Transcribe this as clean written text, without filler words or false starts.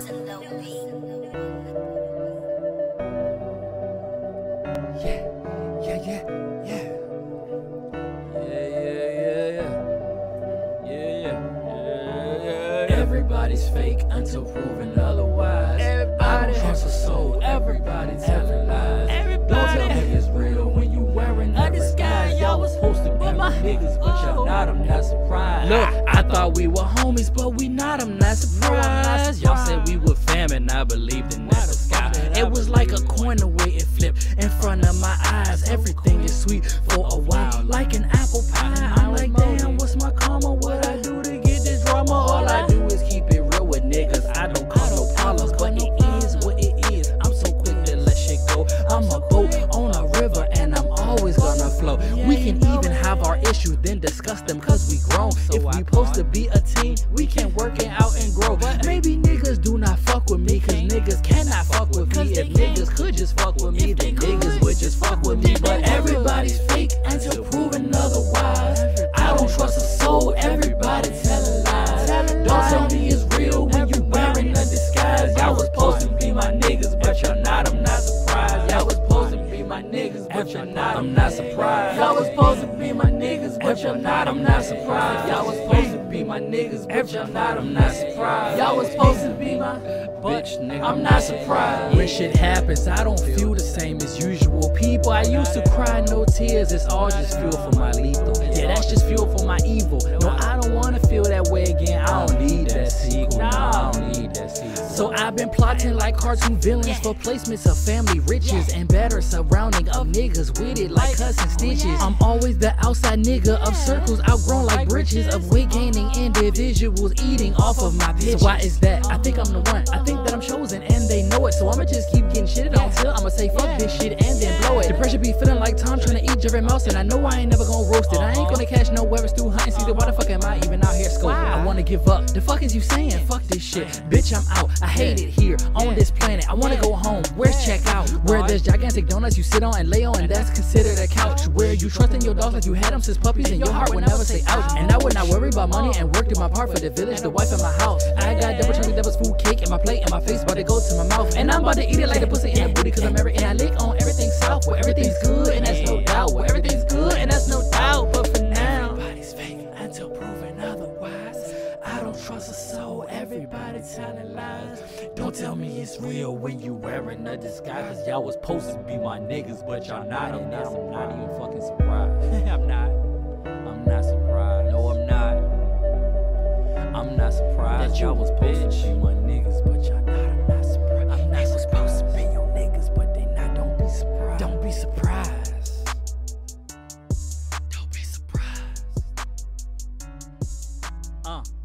Beatz and Low Beatz. Everybody's fake until proven otherwise. I don't trust a soul. Everybody telling lies. Don't tell me it's real when you wearing a disguise. Y'all was supposed to be my niggas, but y'all not. I'm not surprised. Look, I thought we were homies, but we not. I'm not surprised. Y'all said we were famine. I believed in that sky. It was like a coin the way it flipped in front of my eyes. Everything is sweet for a while, like an apple pie. I'm like, damn, what's my karma? What I do to get this drama? All I do is keep it real with niggas. I don't cause no problems, but it is what it is. I'm so quick to let shit go. I'm a boat on a river and I'm always gonna flow. We can even have our issues, then discuss them cause we grown. If we supposed to be a team, we can work it out and grow. Maybe niggas do not fuck with me cause niggas cannot fuck with me. If niggas could just fuck with me, then niggas would just fuck with me. But everybody's fake until proven otherwise. I don't trust a soul, everybody telling lies. Don't tell me it's real when you wearing a disguise. Y'all was supposed to be my niggas, but y'all not. I'm not surprised. Y'all was supposed to be my niggas, but y'all not. I'm not surprised. Y'all was supposed to be my niggas, but y'all not. I'm not surprised. Y'all was supposed to be my niggas, but y'all not. I'm not surprised. Y'all was supposed to be my bitch, nigga. I'm not surprised. When shit happens, I don't feel the same as usual people. I used to cry, no tears. It's all just fuel for my lethal. Yeah, that's just fuel for my evil. No, I don't wanna feel that way again. I don't need that sequel. No, I don't need that sequel. So I've been plotting like cartoon villains for placements of family riches and better surrounding of niggas with it like cussing stitches. I'm always the outside nigga of circles, outgrown like bridges of weight gaining individuals eating off of my bitch. So why is that? I think I'm the one. I think that I'm chosen and they know it. So I'ma just keep getting shitted on till I'ma say fuck this shit and then blow it. The pressure be feeling like Tom trying to eat Jerry Mouse, and I know I ain't never gonna roast it. I ain't gonna catch no weapons through hunting season. Why the fuck am I even out here scoping? I wanna give up. The fuck is you saying? Fuck this shit. Bitch, I'm out. I hate it here on this planet. I wanna go home. Where's checkout? Where there's gigantic donuts you sit on and lay on, and that's considered a couch. Where you trust in your dogs like you had them since puppies, and your heart would never say ouch. And I would not worry about money and work through my part for the village, the wife, and my house. I got double chunky devil's food cake in my plate and my face about to go to my mouth. And I'm about to eat it like the pussy in the booty cause I'm married and I lick on everything south. Where everything's good and that's no doubt. Where everything's good and that's no doubt. But for now, everybody's fake until proven otherwise. I don't trust a soul, everybody telling lies. Don't tell me it's real when you wearing a disguise. Cause y'all was supposed to be my niggas, but y'all not. I'm not even fucking surprised. I'm not surprised. No, I'm not. I'm not surprised that y'all was supposed to be my niggas, but y'all not. I'm not surprised. I'm not supposed to be your niggas, but they not. Don't be surprised. Don't be surprised. Don't be surprised.